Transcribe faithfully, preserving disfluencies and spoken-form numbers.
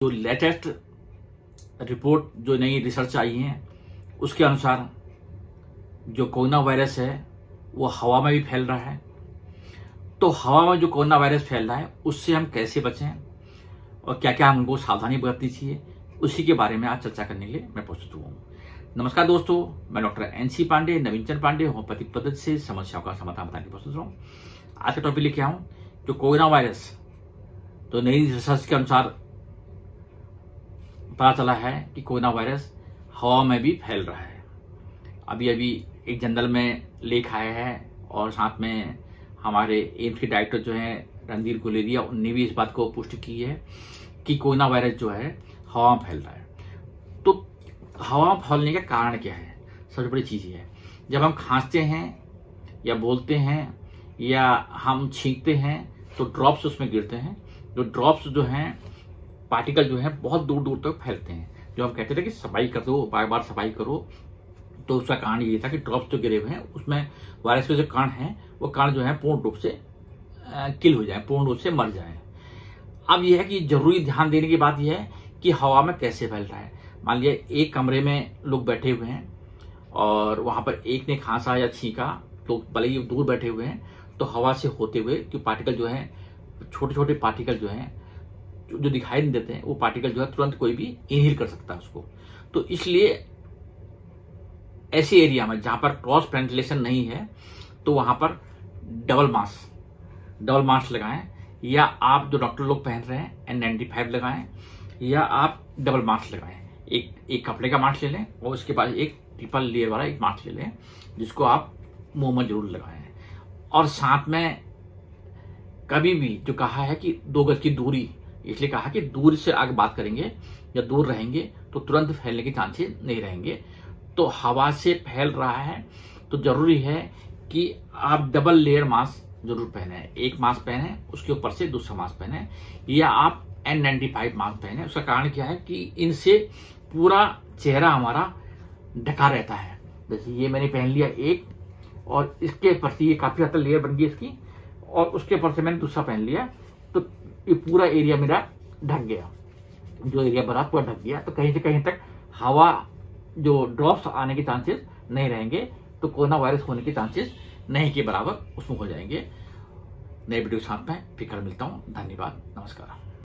जो latest report जो नई रिसर्च आई है उसके अनुसार जो कोरोना वायरस है वो हवा में भी फैल रहा है। तो हवा में जो कोरोना वायरस फैल रहा है उससे हम कैसे बचें और क्या क्या हमको सावधानी बरतनी चाहिए, उसी के बारे में आज चर्चा करने के लिए मैं प्रस्तुत हुआ हूँ। नमस्कार दोस्तों, मैं doctor NC Pandey, Naveen Chandra Pandey, homeopathic पद्धति से समस्याओं का समाधान बताने की प्रस्तुत हूँ। आज का टॉपिक लेके आऊँ जो कोरोना वायरस, तो नई रिसर्च के अनुसार पता चला है कि कोरोना वायरस हवा में भी फैल रहा है। अभी अभी एक जर्नल में लेख आया है और साथ में हमारे एम्स के डायरेक्टर जो हैं रणदीप गुलेरिया, उनने भी इस बात को पुष्टि की है कि कोरोना वायरस जो है हवा में फैल रहा है। तो हवा में फैलने का कारण क्या है? सबसे बड़ी चीज़ ये है, जब हम खांसते हैं या बोलते हैं या हम छींकते हैं तो ड्रॉप्स उसमें गिरते हैं। जो ड्रॉप्स जो हैं, पार्टिकल जो है बहुत दूर दूर तक फैलते हैं। जो हम कहते थे कि सफाई कर दो, बार बार सफाई करो, तो उसका कारण ये था कि ड्रॉप्स जो गिरे हुए हैं उसमें वायरस के जो कण हैं वो कण जो है पूर्ण रूप से किल हो जाए, पूर्ण रूप से मर जाए। अब यह है कि जरूरी ध्यान देने की बात यह है कि हवा में कैसे फैल रहा है। मान लिया एक कमरे में लोग बैठे हुए हैं और वहां पर एक ने खांसा या छींका, तो भले ही दूर बैठे हुए हैं तो हवा से होते हुए कि पार्टिकल जो है, छोटे छोटे पार्टिकल जो हैं जो दिखाई नहीं देते हैं, वो पार्टिकल जो है तुरंत कोई भी इनहेल कर सकता है उसको। तो इसलिए ऐसे एरिया में जहां पर क्रॉस वेंटिलेशन नहीं है तो वहां पर डबल मास्क डबल मास्क लगाएं, या आप जो डॉक्टर लोग पहन रहे हैं एन नाइन्टी फाइव लगाएं, या आप डबल मास्क लगाएं। एक एक कपड़े का मास्क ले लें और उसके बाद एक ट्रिपल लेयर वाला एक मास्क ले लें जिसको आप मुंह में जरूर लगाएं। और साथ में कभी भी जो कहा है कि दो गज की दूरी, इसलिए कहा कि दूर से आगे बात करेंगे या दूर रहेंगे तो तुरंत फैलने के चांसेस नहीं रहेंगे। तो हवा से फैल रहा है तो जरूरी है कि आप डबल लेयर मास्क जरूर पहने। एक मास्क पहने, उसके ऊपर से दूसरा मास्क पहने, या आप एन नाइन्टी फाइव मास्क पहने। उसका कारण क्या है कि इनसे पूरा चेहरा हमारा ढका रहता है। जैसे ये मैंने पहन लिया एक, और इसके ऊपर से ये काफी ज्यादा लेयर बन गई इसकी, और उसके ऊपर से मैंने दूसरा पहन लिया तो ये पूरा एरिया मेरा ढक गया। जो एरिया भरा पूरा ढक गया, तो कहीं से कहीं तक हवा जो ड्रॉप्स आने के चांसेस नहीं रहेंगे, तो कोरोना वायरस होने के चांसेस नहीं के बराबर उसमें हो जाएंगे। नए वीडियो के साथ में फिर मिलता हूं। धन्यवाद, नमस्कार।